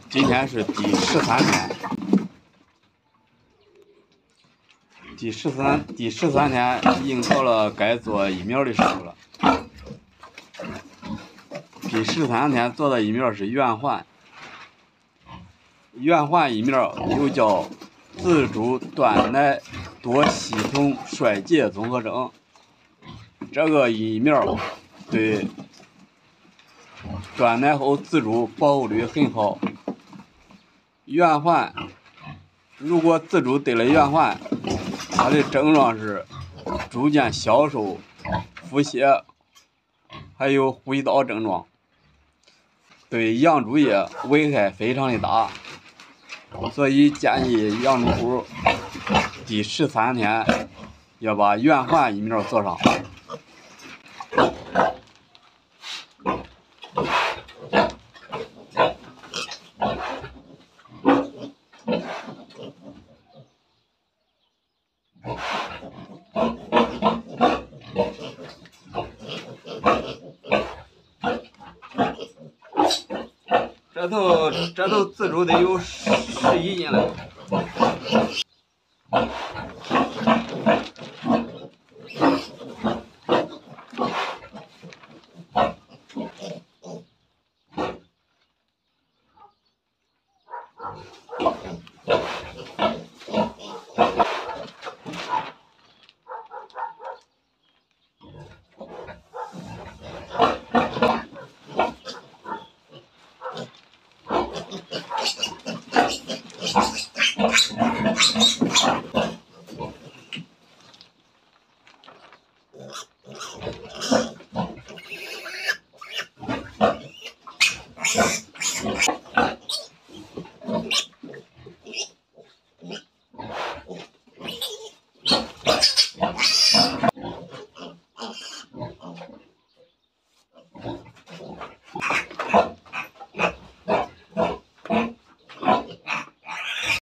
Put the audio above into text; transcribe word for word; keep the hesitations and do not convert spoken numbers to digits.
今天是第十三天，第十三第十三天迎到了该做疫苗的时候了。第十三天做的疫苗是圆环，圆环疫苗又叫自主断奶多系统衰竭综合征。这个疫苗对断奶后自主保护率很好。圆环如果自主得了圆环，它的症状是逐渐消瘦、腹泻，还有呼吸道症状，对养猪业危害非常的大，所以建议养猪户第十三天要把圆环疫苗做上。这头这头自主得有十一斤了。